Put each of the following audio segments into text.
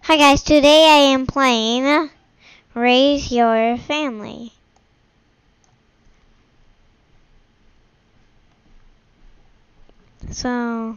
Hi guys, today I am playing Raise Your Family. So,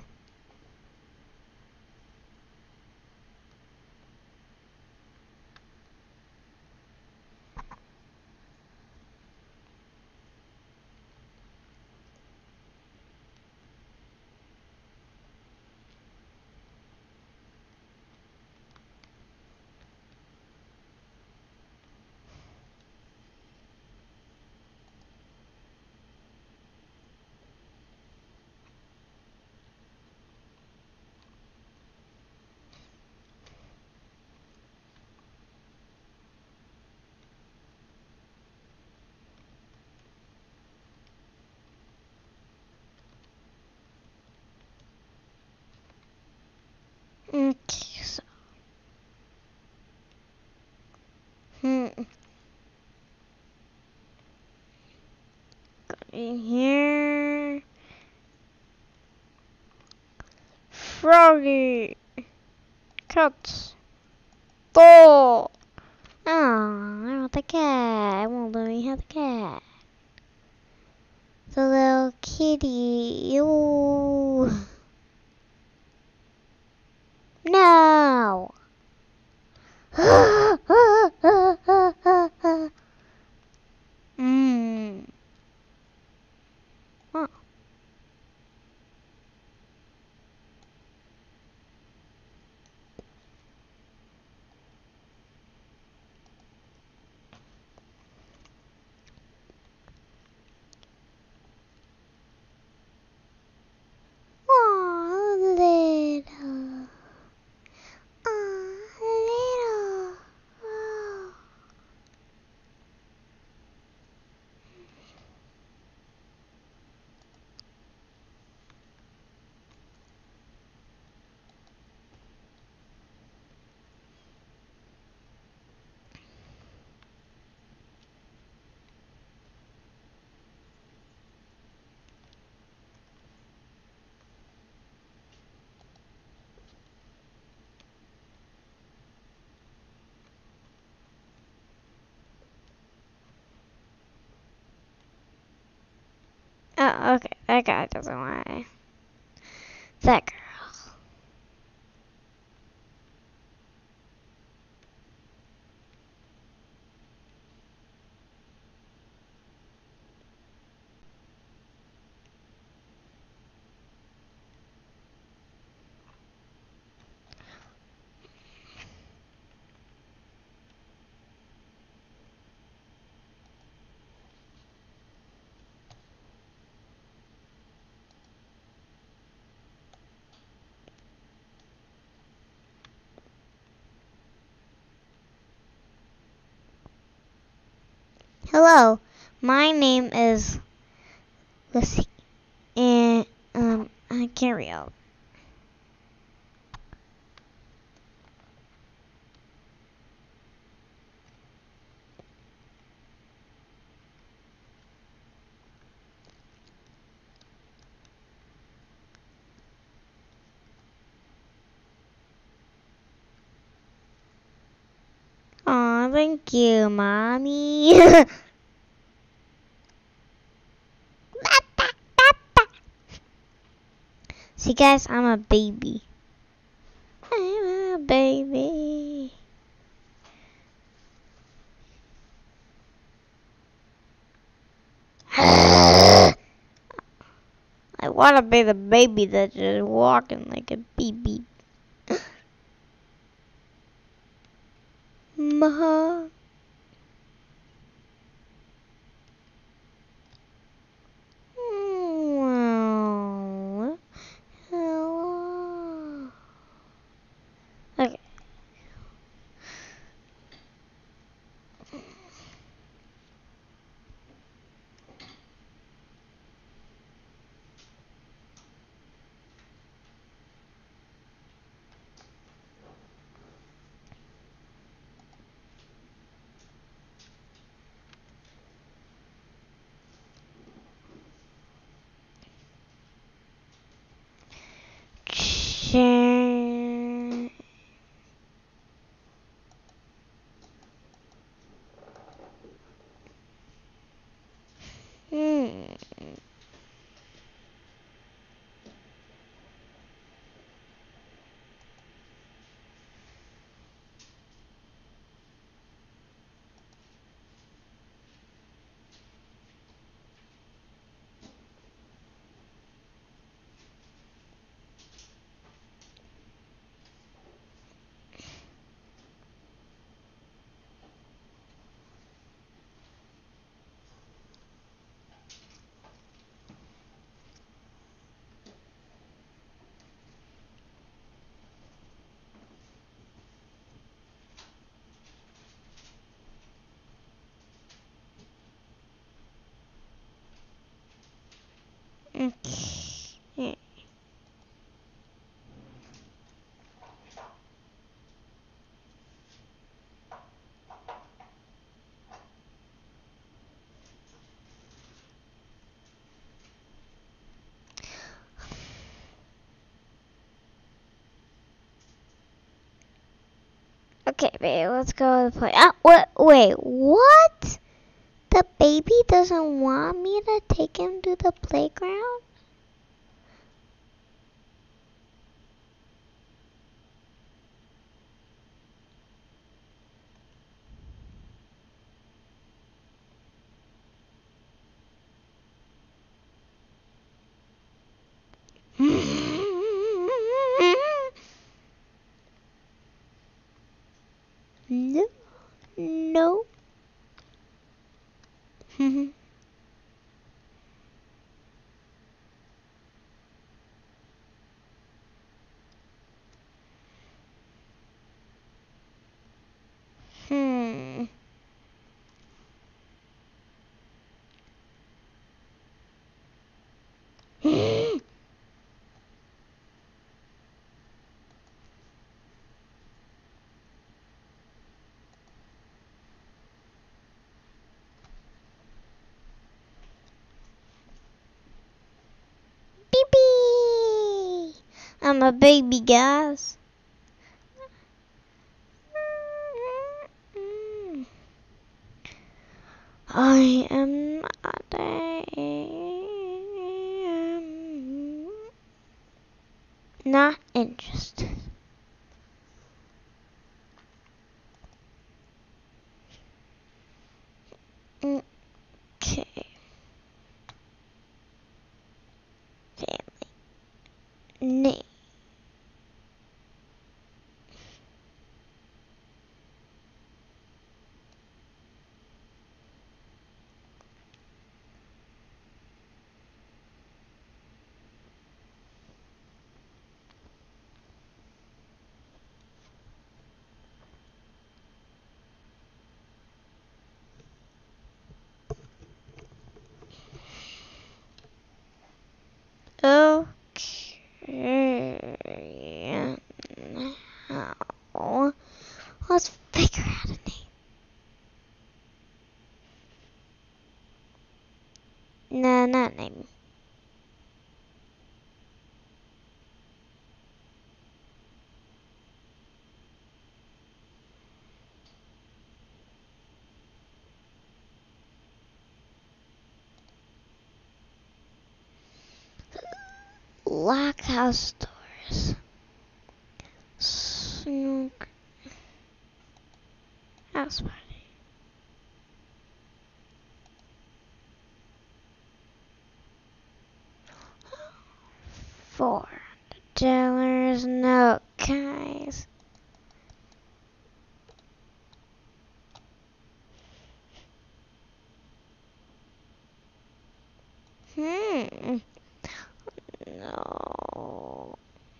okay, so, in here, Froggy, Cat, Dog. Oh, I want the cat. I won't let me have the cat. The little kitty. Ooh. No. Mmm. Oh. Oh, little. Oh, little. Oh. Oh, okay. That guy doesn't want it. That girl. Hello, my name is Lissy, and I can't read out. Aw, thank you, mommy. See, guys, I'm a baby. I'm a baby. I want to be the baby that's just walking like a baby. Ma. Hello. Okay. Okay, babe, let's go to the play. Wait, what? The baby doesn't want me to take him to the playground? No. No. Hmm. Baby! I'm a baby, guys. I am not interested. Okay. Family name. Okay. Now, let's figure out a name. No, not name. Lockhouse Doors. Snook. House Party. $4. No, guys. No.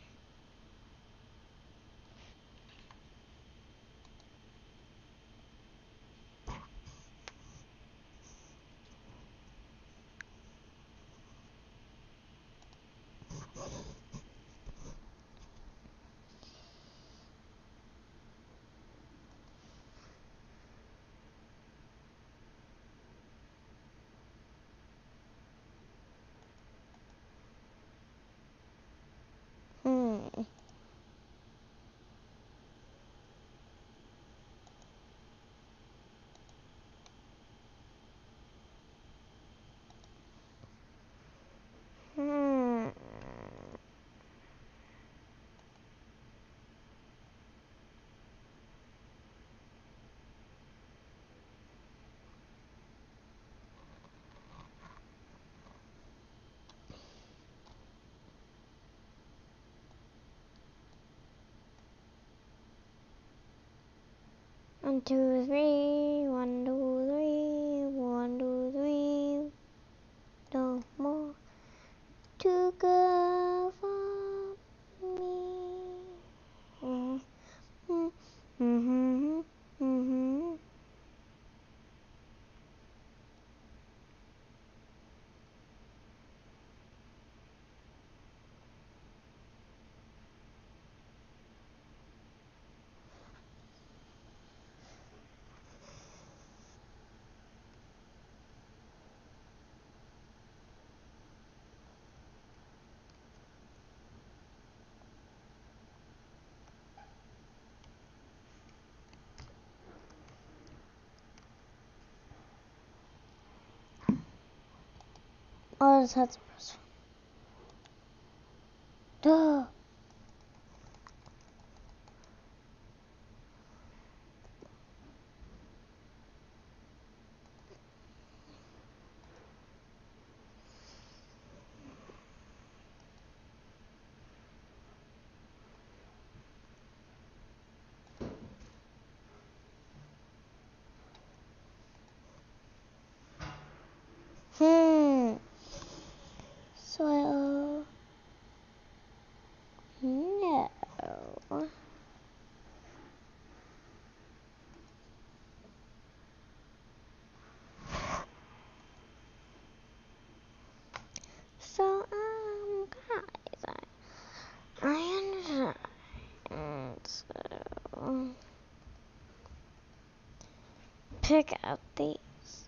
Hmm. Hmm. One, two, three. 1, 2, 3. 1, 2, 3. No more to go for me. Oh, das hat was. Duh. So, no. So, guys, I understand. So, pick out these.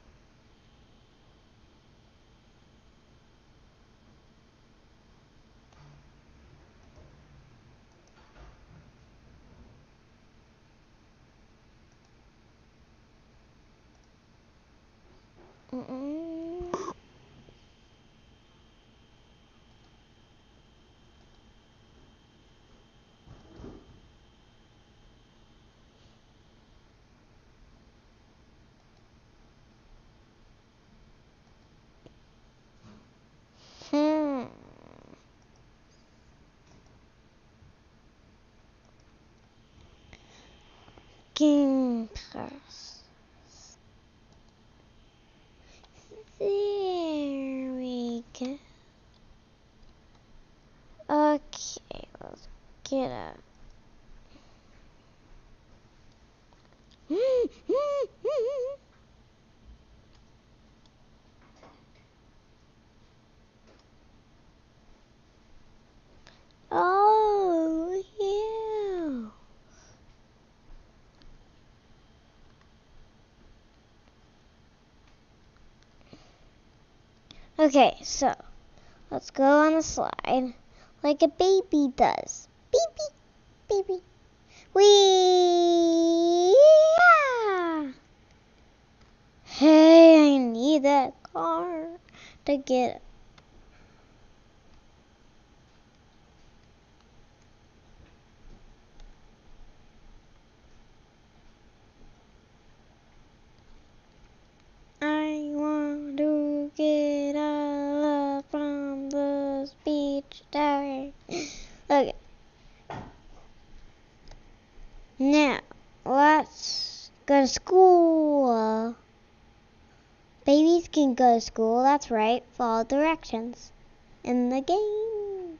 Game Pass. There we go. Okay, let's get up. Oh, yeah. Okay, so let's go on a slide like a baby does. Baby, baby. Wee! Yeah. Hey, I need that car to get. I want to get up from the beach tower. Okay. Now, let's go to school. Babies can go to school, that's right. Follow directions in the game.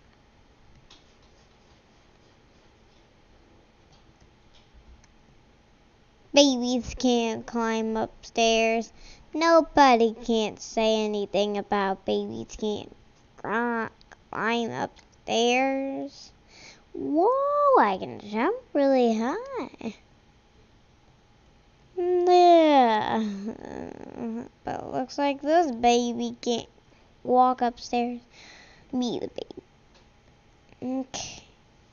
Babies can't climb upstairs. Nobody can't say anything about babies can't climb upstairs. Whoa, I can jump really high. Yeah. But it looks like this baby can't walk upstairs. Me, the baby. Okay.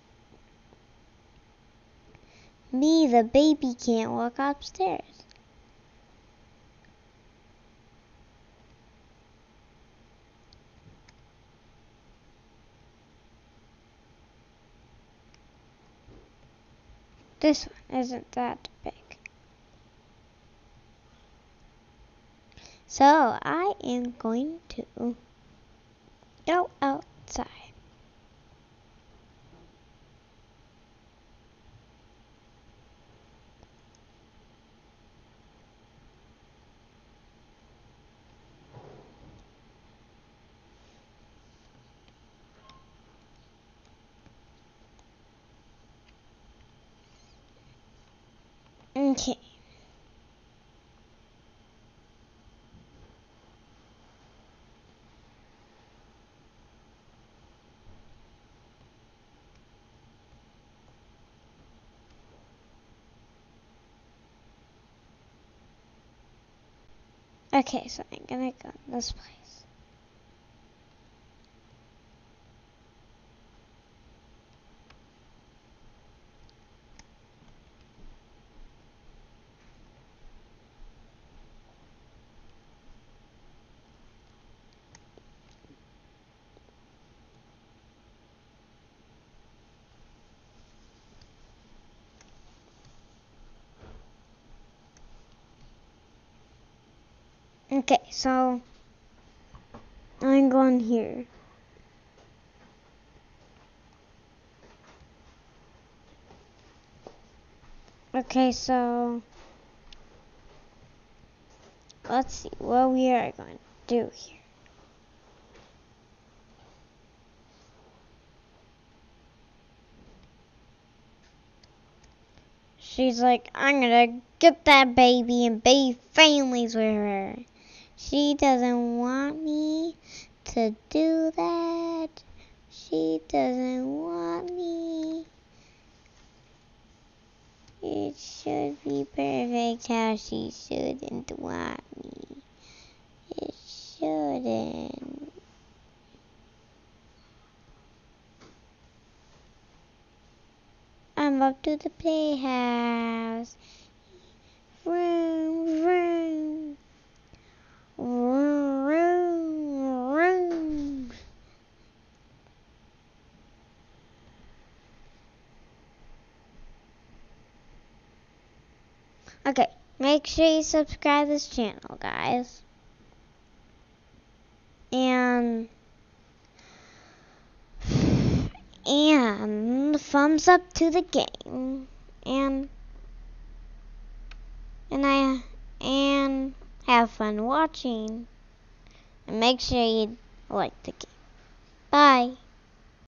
Me, the baby, can't walk upstairs. This one isn't that big. So I am going to go outside. Okay. Okay, so I'm gonna go in this place. Okay, so I'm going here. Okay, so let's see what we are going to do here. She's like, I'm gonna get that baby and be families with her. She doesn't want me to do that. She doesn't want me. It should be perfect how she shouldn't want me. It shouldn't. I'm up to the playhouse. Vroom, vroom. Vroom, vroom, vroom. Okay, make sure you subscribe to this channel, guys. And thumbs up to the game. And have fun watching. And make sure you like the game. Bye.